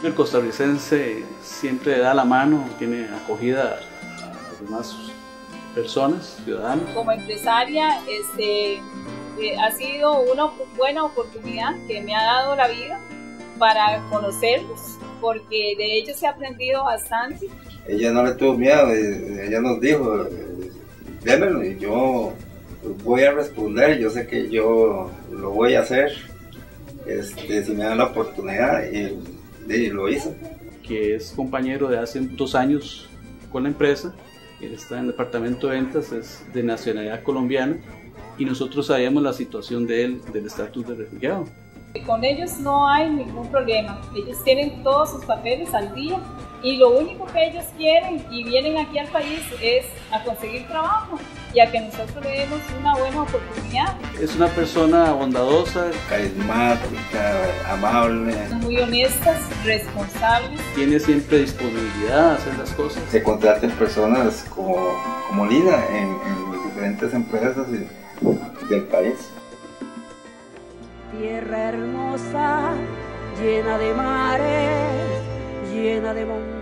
el costarricense siempre da la mano, tiene acogida a las demás personas, ciudadanos. Como empresaria, ha sido una buena oportunidad que me ha dado la vida para conocerlos, porque de ellos he aprendido bastante. Ella no le tuvo miedo, ella nos dijo, démelo y yo voy a responder, yo sé que yo lo voy a hacer, si me dan la oportunidad, y lo hizo. Que es compañero de hace 2 años con la empresa, él está en el departamento de ventas, es de nacionalidad colombiana, y nosotros sabíamos la situación de él, del estatus de refugiado. Con ellos no hay ningún problema, ellos tienen todos sus papeles al día y lo único que ellos quieren y vienen aquí al país es a conseguir trabajo y a que nosotros le demos una buena oportunidad. Es una persona bondadosa, carismática, amable, muy honestas, responsables. Tiene siempre disponibilidad a hacer las cosas. Se contratan personas como Lina en diferentes empresas del país. Tierra hermosa, llena de mares, llena de montañas.